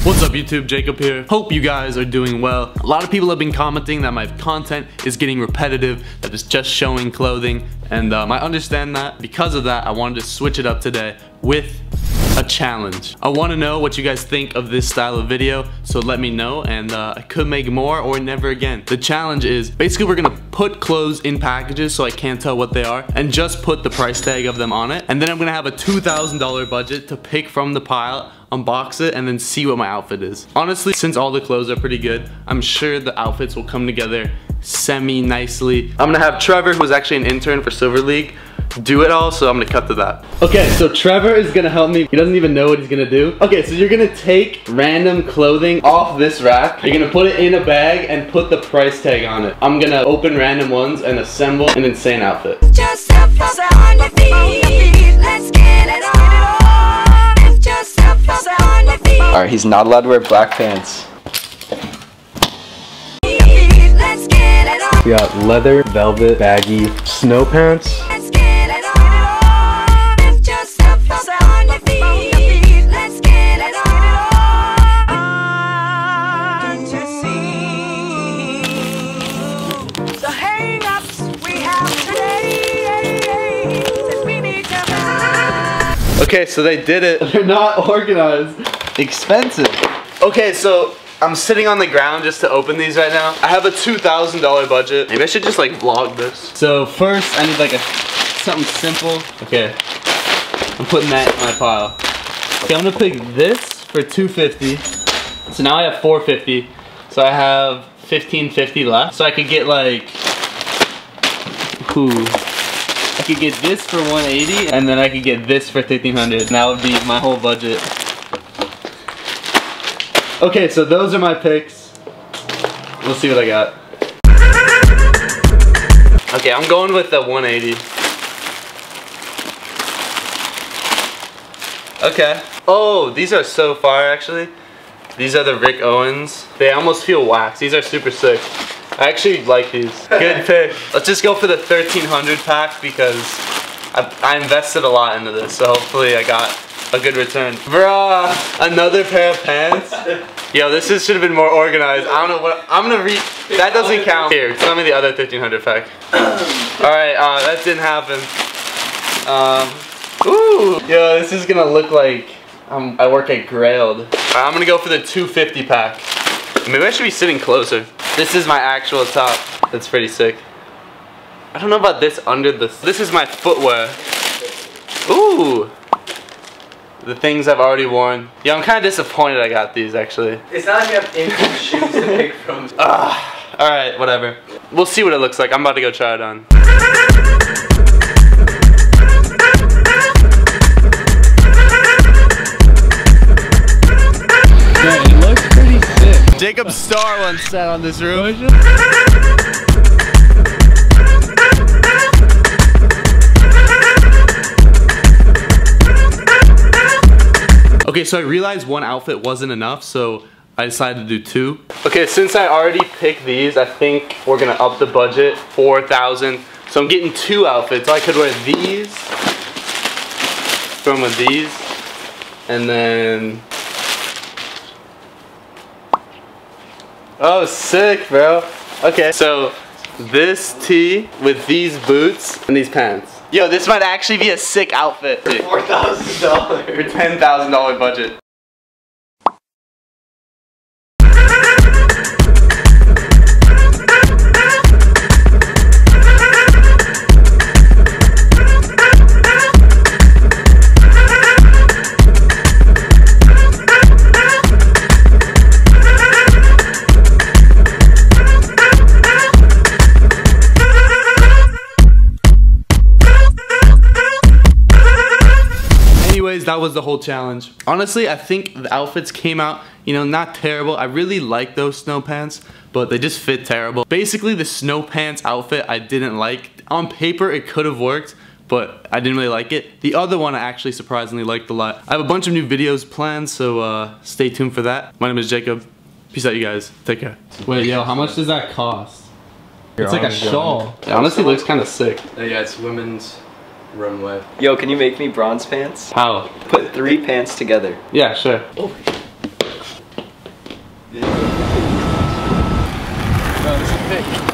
What's up YouTube, Jacob here. Hope you guys are doing well. A lot of people have been commenting that my content is getting repetitive, that it's just showing clothing, and I understand that. Because of that, I wanted to switch it up today with a challenge. I want to know what you guys think of this style of video, so let me know, and I could make more or never again. The challenge is, basically we're gonna put clothes in packages so I can't tell what they are, and just put the price tag of them on it, and then I'm gonna have a $2,000 budget to pick from the pile, unbox it, and then see what my outfit is. Honestly, since all the clothes are pretty good, I'm sure the outfits will come together semi-nicely. I'm gonna have Trevor, who's actually an intern for Silver League, do it all, so I'm gonna cut to that. Okay, so Trevor is gonna help me. He doesn't even know what he's gonna do. Okay, so you're gonna take random clothing off this rack. You're gonna put it in a bag and put the price tag on it. I'm gonna open random ones and assemble an insane outfit. Just step on your feet. Let's get it on. Just step on your feet. Alright, he's not allowed to wear black pants. Let's get it on. We got leather, velvet, baggy, snow pants. Let's get it on. Just step on your feet. Let's get it on. Don't you see the hang-ups we have today? That we need to. Okay, so they did it. They're not organized. Expensive. Okay, so I'm sitting on the ground just to open these right now. I have a $2,000 budget. Maybe I should just like vlog this. So first I need like something simple. Okay, I'm putting that in my pile. Okay, I'm gonna pick this for $250. So now I have $450. So I have $1,550 left. So I could get like, I could get this for $180, and then I could get this for $1,500. And that would be my whole budget. Okay, so those are my picks. We'll see what I got. Okay, I'm going with the 180. Okay. Oh, these are so fire actually. These are the Rick Owens. They almost feel wax. These are super sick. I actually like these. Good pick. Let's just go for the 1,300 pack because I invested a lot into this, so hopefully I got a good return. Bruh, another pair of pants? Yo, this should have been more organized. I don't know what, I'm gonna read, that doesn't count. Here, tell me the other 1,500 pack. Alright, that didn't happen. Ooh, yo, this is gonna look like I work at Grailed. Alright, I'm gonna go for the 250 pack. Maybe I should be sitting closer. This is my actual top. That's pretty sick. I don't know about this under this. This is my footwear. Ooh. The things I've already worn. Yeah, I'm kind of disappointed I got these actually. It's not like you have infinite shoes to pick from. Alright, whatever. We'll see what it looks like. I'm about to go try it on. Yeah, it looks pretty sick. Jacob Starr once sat on this roof. Okay, so I realized one outfit wasn't enough, so I decided to do two. Okay, since I already picked these, I think we're gonna up the budget, 4,000. So I'm getting two outfits. So I could wear these, from with these, and then, oh, sick, bro. Okay, so this tee with these boots and these pants. Yo, this might actually be a sick outfit. For $4,000. For $10,000 budget. Anyways, that was the whole challenge. Honestly, I think the outfits came out, you know, not terrible. I really like those snow pants, but they just fit terrible. Basically, the snow pants outfit I didn't like. On paper, it could have worked, but I didn't really like it. The other one I actually surprisingly liked a lot. I have a bunch of new videos planned, so stay tuned for that. My name is Jacob. Peace out, you guys. Take care. Wait, yo, how much does that cost? It's like a shawl. It honestly looks kind of sick. Yeah, it's women's runway. Yo, can you make me bronze pants? How? Put 3 pants together. Yeah, sure. pick.